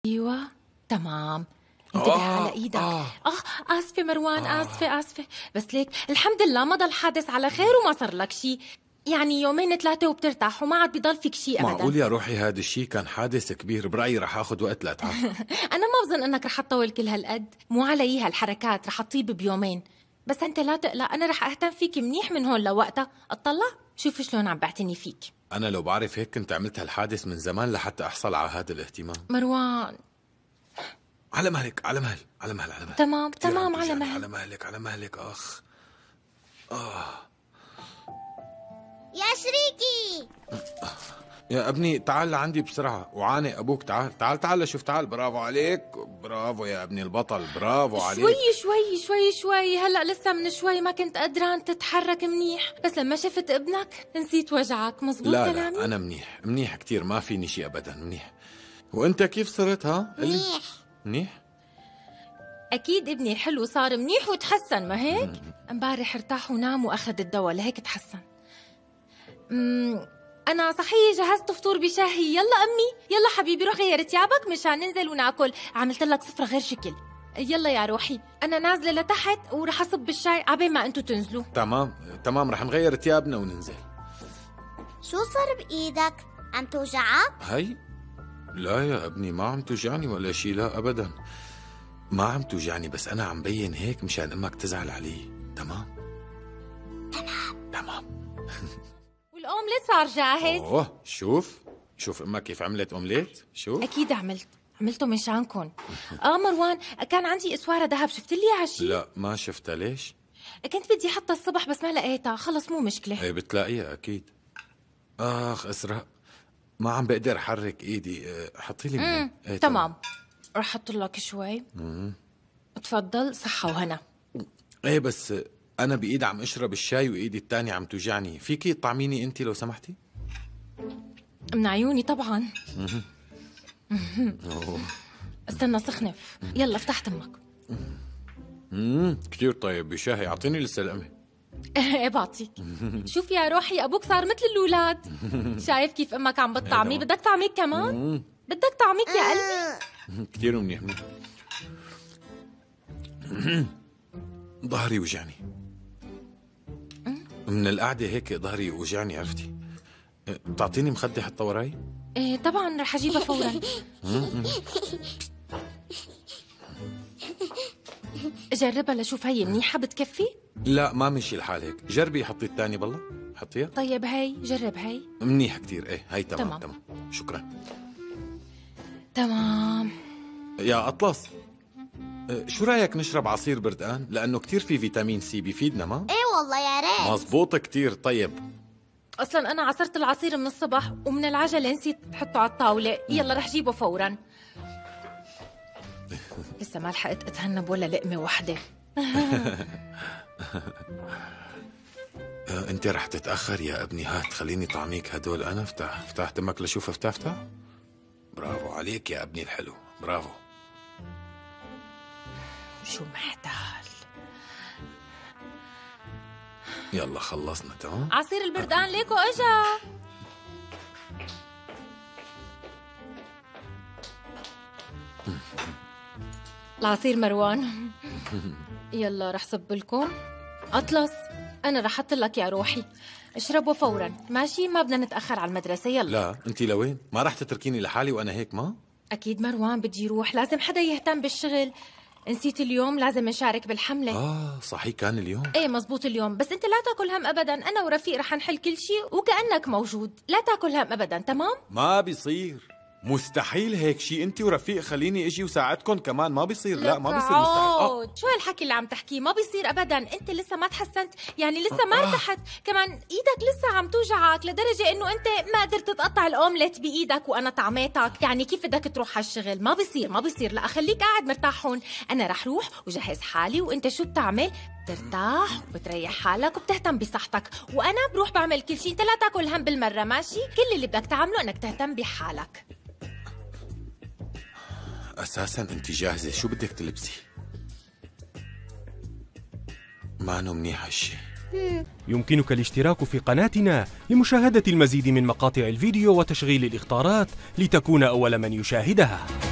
ايوه تمام. انتبه على ايدك. اسفه مروان، اسفه بس ليك الحمد لله ما ضل حادث على خير وما صار لك شيء، يعني يومين 3 وبترتاح وما عاد بضل فيك شيء ابدا. معقول يا روحي هذا الشيء كان حادث كبير؟ برايي رح اخذ وقت لاتعافى. انا ما بظن انك رح تطول كل هالقد، مو علي هالحركات رح تطيب بيومين، بس انت لا تقلق، انا رح اهتم فيك منيح من هون لوقتها. اطلع شوف شلون عم بعتني فيك. انا لو بعرف هيك كنت عملت هالحادث من زمان لحتى احصل على هذا الاهتمام. مروان على مهلك، على مهل، على مهل، على مهل. تمام على مهل. على مهلك، على مهلك. يا شريكي يا ابني تعال لعندي بسرعة وعانق أبوك. تعال شوف، تعال. برافو عليك، برافو يا ابني البطل، برافو عليك. شوي هلأ لسه من شوي ما كنت قدران تتحرك منيح، بس لما شفت ابنك نسيت وجعك. مزبوط كلامي؟ لا أنا منيح كتير، ما فيني شيء أبدا، منيح. وأنت كيف صرت؟ منيح. أكيد ابني الحلو صار منيح وتحسن، ما هيك؟ امبارح ارتاح ونام وأخذ الدواء لهيك تحسن. أنا صحيح جهزت فطور بشاهي. يلا أمي، يلا حبيبي روح غير ثيابك مشان ننزل وناكل. عملت لك سفرة غير شكل. يلا يا روحي أنا نازلة لتحت ورح أصب الشاي عبين ما أنتوا تنزلوا. تمام رح نغير ثيابنا وننزل. شو صار بإيدك؟ عم توجعك؟ هي لا يا ابني ما عم توجعني ولا شيء، لا أبدا ما عم توجعني، بس أنا عم بين هيك مشان أمك تزعل علي. تمام والأومليت صار جاهز. شوف أمك كيف عملت أومليت. شوف أكيد عملته مشانكم. مروان كان عندي إسوارة ذهب، شفت لي عشي؟ لا ما شفتها. ليش؟ كنت بدي حطها الصبح بس ما لقيتها. خلص مو مشكلة. ايه بتلاقيها أكيد. أسراء ما عم بقدر أحرك إيدي، حطي لي من تمام رح أحط لك شوي. تفضل، صحة وهنا. ايه بس أنا بإيد عم أشرب الشاي وإيدي الثانية عم توجعني، فيكي تطعميني أنت لو سمحتي؟ من عيوني طبعا. استنى سخنف. يلا افتح تمك. كتير طيب بشاهي، أعطيني السلامة. ايه بعطيك. شوف يا روحي أبوك صار مثل الأولاد. شايف كيف أمك عم بتطعميه؟ بدك طعميك كمان؟ بدك طعميك يا قلبي؟ كتير منيح. ظهري وجعني من القعدة هيك، ظهري وجعني عرفتي. بتعطيني مخدة حتى وراي؟ ايه طبعا رح اجيبها فورا. جربها لشوف هي منيحة بتكفي؟ لا ما مشي الحال هيك، جربي حطي الثانية بالله، حطيها. طيب هي جرب هي منيح كتير. ايه هي تمام. شكرا. تمام يا أطلس، شو رأيك نشرب عصير بردقان؟ لأنه كتير في فيتامين سي بيفيدنا. ما؟ ايه والله يا ريت. مزبوط كتير. طيب اصلا انا عصرت العصير من الصبح ومن العجله نسيت احطه على الطاوله. يلا رح جيبه فورا. لسه ما لحقت اتهنب ولا لقمه وحده. انت رح تتاخر يا ابني. هات خليني طعميك هدول. انا افتح تمك لشوف. افتح. برافو عليك يا ابني الحلو، برافو. شو محتال. يلا خلصنا. تمام. عصير البردقان ليكو اجا. العصير مروان. يلا رح صب لكم. اطلس انا رح احط لك يا روحي، اشربوا فورا ماشي؟ ما بدنا نتاخر على المدرسه. يلا. لا انت لوين؟ ما رح تتركيني لحالي وانا هيك؟ ما اكيد مروان بدي روح، لازم حدا يهتم بالشغل. نسيت اليوم لازم نشارك بالحملة. صحيح كان اليوم. ايه مزبوط اليوم، بس انت لا تاكل هم ابدا. انا ورفيق رح نحل كل شيء وكأنك موجود. لا تاكل هم ابدا. تمام؟ ما بيصير، مستحيل هيك شيء. انت ورفيق خليني اجي وساعدكم كمان. ما بيصير. لا ما بيصير، مستحيل. شو هالحكي اللي عم تحكيه؟ ما بيصير ابدا. انت لسه ما تحسنت، يعني لسه ما ارتحت. كمان ايدك لسه عم توجعك لدرجه انه انت ما قدرت تقطع الاومليت بايدك وانا طعميتك. يعني كيف بدك تروح على الشغل؟ ما بيصير. لا خليك قاعد مرتاح هون. انا رح روح وجهز حالي، وانت شو بتعمل؟ بترتاح وبتريح حالك وبتهتم بصحتك، وانا بروح بعمل كل شيء. انت لا تاكل هم بالمره ماشي؟ كل اللي بدك تعمله انك تهتم بحالك. أساساً أنت جاهزة؟ شو بدك تلبسي؟ ما أنه منيح هالشي. يمكنك الاشتراك في قناتنا لمشاهدة المزيد من مقاطع الفيديو وتشغيل الإخطارات لتكون أول من يشاهدها.